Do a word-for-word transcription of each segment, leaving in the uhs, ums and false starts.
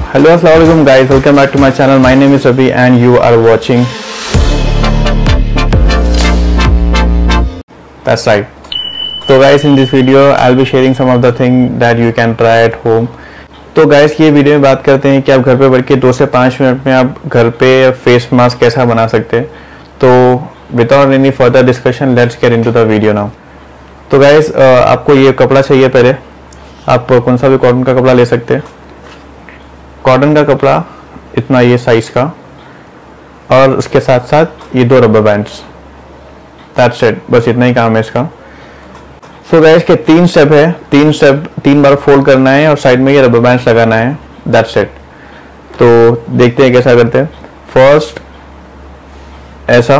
Hello, assalamualaikum guys, welcome back to my channel. My name is Rabi and you are watching. That's right. So guys, in this video I'll be sharing some of the thing that you can try at home. तो guys ये video में बात करते हैं कि आप घर पे बैठ के दो से पाँच मिनट में आप घर पे फेस मास्क कैसा बना सकते हैं. तो without any further discussion let's get into the video now. तो गाइस आपको ये कपड़ा चाहिए. पहले आप कौन सा भी कॉटन का कपड़ा ले सकते हैं. कॉटन का कपड़ा इतना ये साइज का और उसके साथ साथ ये दो रबर बैंड्स. दैट्स इट, बस इतना ही काम है इसका. सो गाइस के तीन स्टेप है, तीन स्टेप तीन बार फोल्ड करना है और साइड में ये रबर बैंड्स लगाना है. That's it. तो देखते हैं कैसा करते हैं. फर्स्ट ऐसा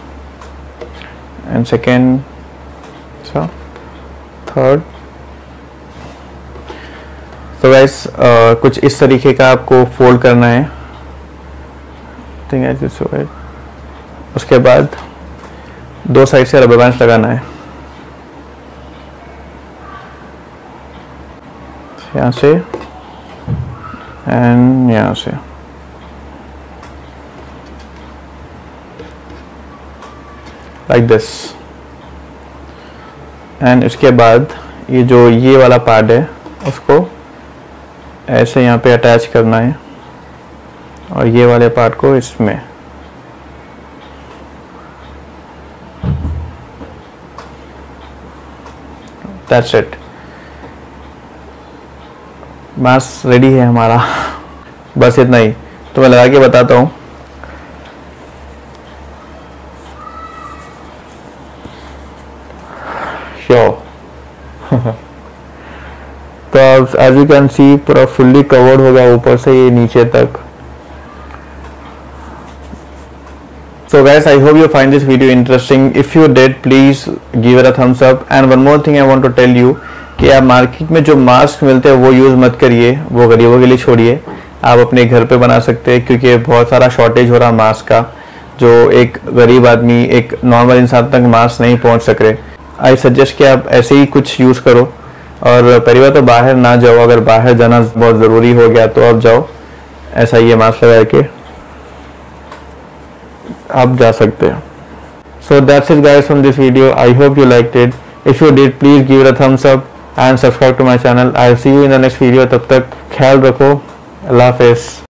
एंड सेकेंड ऐसा, थर्ड. तो गाइस कुछ इस तरीके का आपको फोल्ड करना है. उसके बाद दो साइड से रबर बैंड्स लगाना है. यहाँ से एंड यहाँ से. Like this. एंड इसके बाद ये जो ये वाला पार्ट है उसको ऐसे यहाँ पे अटैच करना है और ये वाले पार्ट को इसमें. That's it. मास्क रेडी है हमारा. बस इतना ही. तो मैं लगा के बताता हूँ. श्योर. तो एज यू कैन सी पूरा फुल्ली कवर्ड होगा ऊपर से ये नीचे तक. So guys, I hope you find this video interesting. If you did, please give it a thumbs up. And one more thing I want to tell you कि आप market में जो मास्क मिलते हैं वो यूज़ मत करिए, वो गरीबों के लिए छोड़िए. आप अपने घर पे बना सकते हैं क्योंकि बहुत सारा शॉर्टेज हो रहा मास्क का, जो एक गरीब आदमी, एक नॉर्मल इंसान तक मास्क नहीं पहुंच सक रहे. आई सजेस्ट कि आप ऐसे ही कुछ यूज़ करो. और पहली बात तो बाहर ना जाओ. अगर बाहर जाना बहुत ज़रूरी हो गया तो आप जाओ. ऐसा ये मास्क लगा के आप जा सकते हैं. So that's it guys from this video. I hope you liked it. If you did, please give it a thumbs up and subscribe to my channel. I will see you in the next video. तब तक ख्याल रखो. अल्लाह हाफिज़.